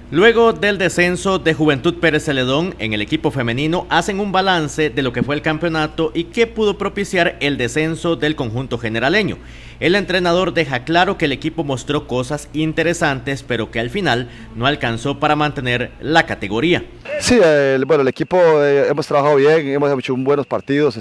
Luego del descenso de Juventud Pérez Celedón, en el equipo femenino hacen un balance de lo que fue el campeonato y qué pudo propiciar el descenso del conjunto generaleño. El entrenador deja claro que el equipo mostró cosas interesantes, pero que al final no alcanzó para mantener la categoría. Sí, bueno, el equipo hemos trabajado bien, hemos hecho buenos partidos,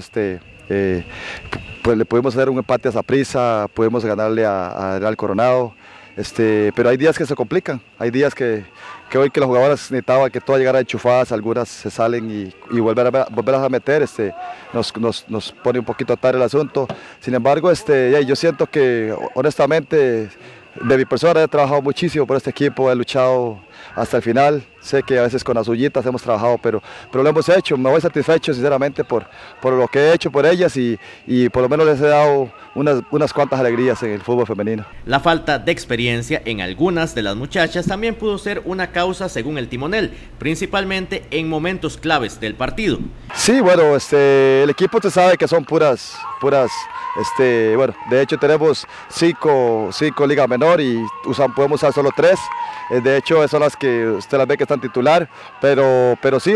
pues le pudimos hacer un empate a Saprissa, pudimos ganarle a Real Coronado. Pero hay días que se complican, hay días que hoy que las jugadoras necesitaban que todas llegaran enchufadas, algunas se salen y volverlas a meter, nos pone un poquito tarde el asunto. Sin embargo, yo siento que honestamente de mi persona he trabajado muchísimo por este equipo, he luchado hasta el final. Sé que a veces con las uñitas hemos trabajado, pero lo hemos hecho. Me voy satisfecho sinceramente por lo que he hecho por ellas y por lo menos les he dado unas cuantas alegrías en el fútbol femenino. La falta de experiencia en algunas de las muchachas también pudo ser una causa según el timonel, principalmente en momentos claves del partido. Sí, bueno, el equipo te sabe que son puras, bueno, de hecho tenemos cinco liga menor y podemos usar solo 3. De hecho, son las que usted las ve que están titular, pero sí,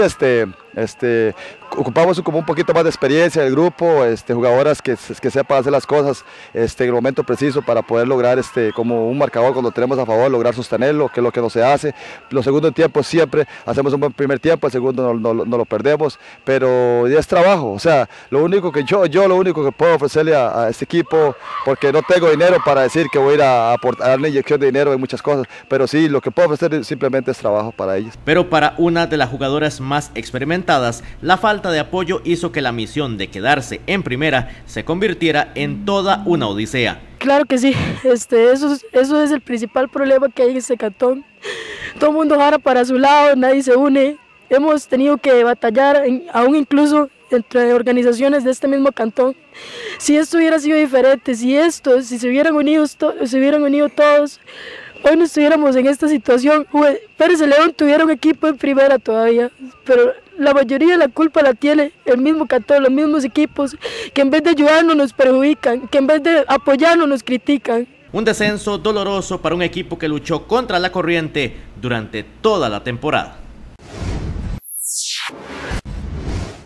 ocupamos como un poquito más de experiencia del grupo, jugadoras que sepan hacer las cosas en el momento preciso para poder lograr como un marcador cuando tenemos a favor, lograr sostenerlo, que es lo que no se hace. Los segundos tiempos siempre hacemos un buen primer tiempo, el segundo no lo perdemos, pero ya es trabajo. O sea, lo único que lo único que puedo ofrecerle a este equipo, porque no tengo dinero para decir que voy a ir a dar una inyección de dinero en muchas cosas, pero sí, lo que puedo ofrecer simplemente es trabajo para ellos. Pero para una de las jugadoras más experimentadas, la falta de apoyo hizo que la misión de quedarse en primera se convirtiera en toda una odisea. Claro que sí, eso es el principal problema que hay en este cantón. Todo el mundo jala para su lado, nadie se une. Hemos tenido que batallar, aún incluso entre organizaciones de este mismo cantón. Si esto hubiera sido diferente, si se hubieran unido todos, hoy no estuviéramos en esta situación. Pérez Celedón tuviera un equipo en primera todavía, pero la mayoría de la culpa la tiene el mismo cantón, los mismos equipos, que en vez de ayudarnos nos perjudican, que en vez de apoyarnos nos critican. Un descenso doloroso para un equipo que luchó contra la corriente durante toda la temporada.